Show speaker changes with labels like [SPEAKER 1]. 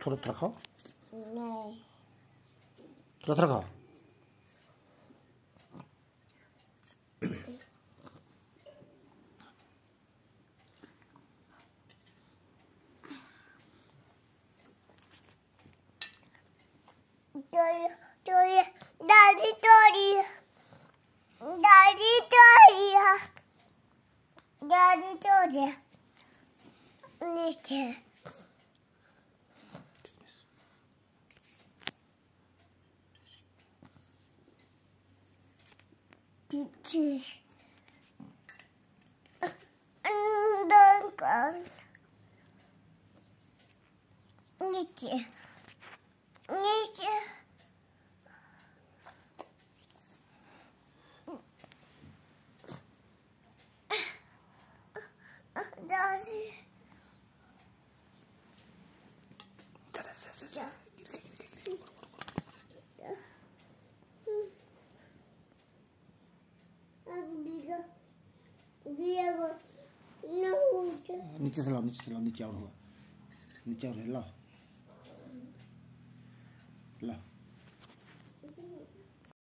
[SPEAKER 1] थोड़ा थोड़ा खाओ,
[SPEAKER 2] नहीं
[SPEAKER 1] थोड़ा थोड़ा खाओ।
[SPEAKER 2] दादी तोड़ी, दादी तोड़ी, दादी तोड़ी नीचे। नीचे नीचे दादी
[SPEAKER 1] नीचे से लाओ, नीचे से लाओ, नीचे और होगा, नीचे और है, लाओ लाओ।